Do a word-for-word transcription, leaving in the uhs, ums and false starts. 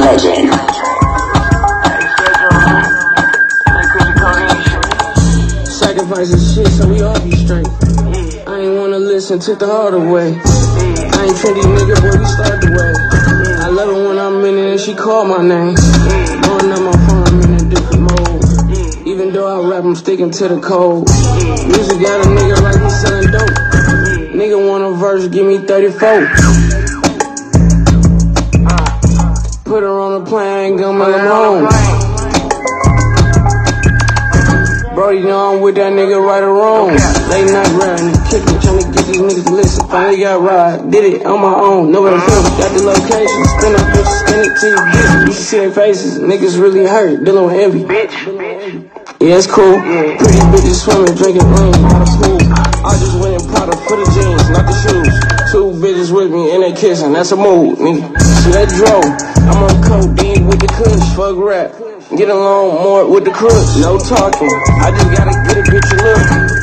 Legend. Sacrificing shit so we all be straight. I ain't wanna listen, took the harder way. I ain't trendy nigga, boy, we start the way. I love her when I'm in it and she call my name. Blowing up my phone, I'm in a different mode. Even though I rap, I'm sticking to the code. Music got a nigga like he selling dope. Nigga want a verse, give me thirty-four. Put her on a plane, I ain't gonna make him home. Bro, you know I'm with that nigga right or wrong. Late night riding, kicking, trying to get these niggas to listen. Finally got ride, did it on my own. Know what I'm feeling, got the location. Spin up, bitch, spin it till you get it. You see their faces, niggas really hurt, dealing with envy. Yeah, it's cool. Pretty bitches swimming, drinking lean, out of pool. I just went and Prada for the jeans, not the shoes. Two bitches with me and they kissing, that's a mood, nigga. See that drove, I'm on codeine with the kush, fuck rap. Get along more with the crooks, no talking. I just gotta get a bitch a look.